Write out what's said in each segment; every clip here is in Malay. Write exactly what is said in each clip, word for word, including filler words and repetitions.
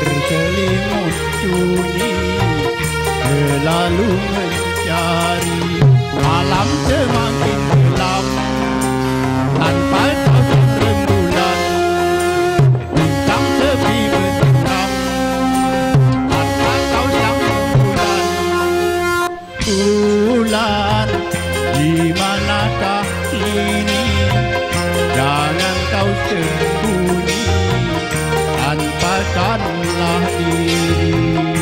berselimut sunyi, selalu mencari malam semakin gelap tanpa tahu rembulan, bintang sepi bergerak tanpa kau yang bulan. Bulan, di manakah ini? Jangan kau sembunyi, tampakkanlah diri.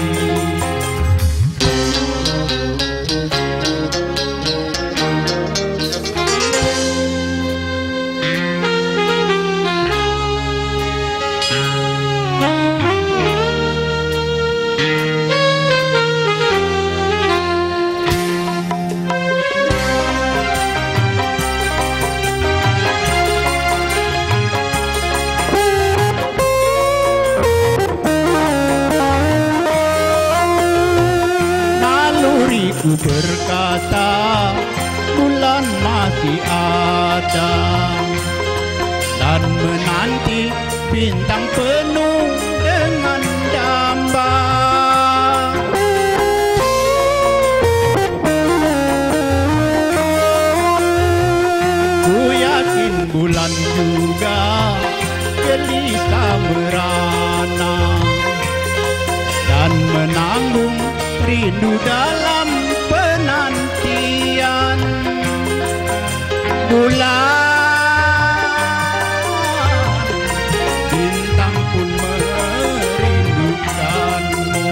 Ku berkata bulan masih ada dan menanti bintang penuh dengan damba. Ku yakin bulan juga gelisah merana dan menanggung rindu dalam penantian. Bulan, bintang pun merindukanmu.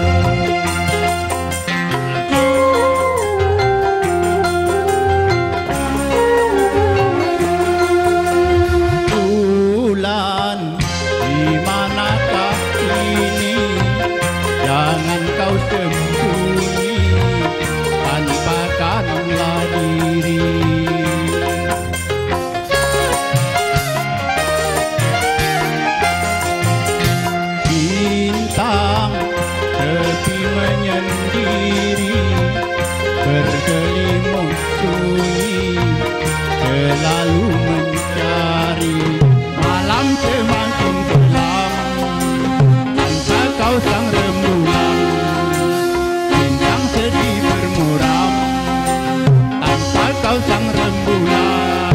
Bulan, di manakah ini? Jangan kau sembunyi, tampakkanlah diri. Bintang tepi menyendiri, berselimut sunyi, selalu mencari malam semakin gelap tanpa kau sang rembulan. Bintang sedih bermuram tanpa kau sang rembulan.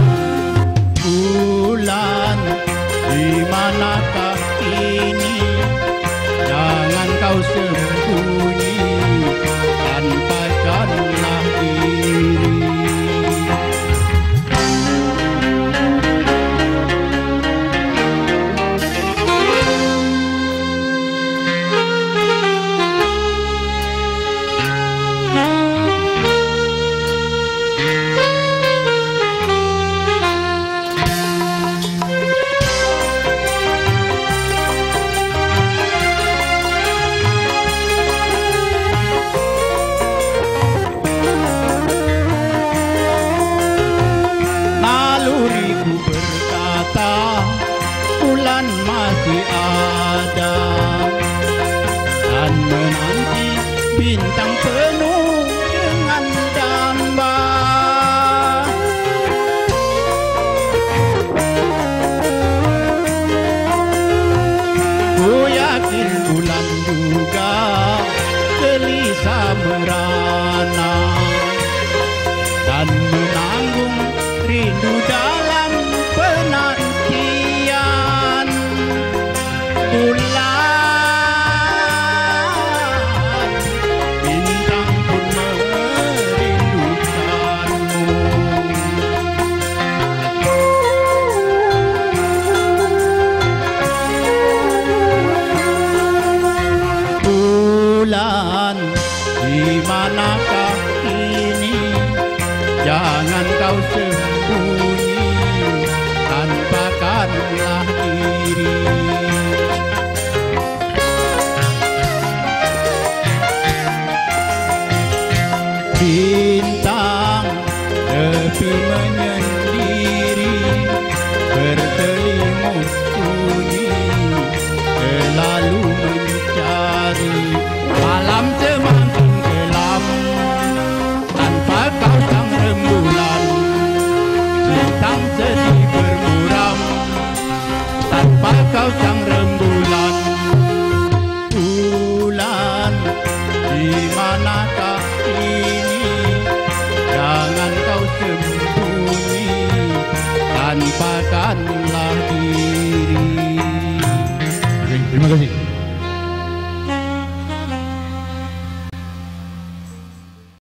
Bulan, di manakah ini? Jangan kau sembunyi, tampakkanlah diri. Naluriku berkata bulan masih ada dan menanti bintang penuh dengan damba. Ku yakin bulan juga gelisah merana dan menanggung rindu dalam penantian. Bulan, bintang pun merindukanmu. Bulan, di mana manakah ini, jangan kau sembunyi, tanpakanlah diri. Terima kasih.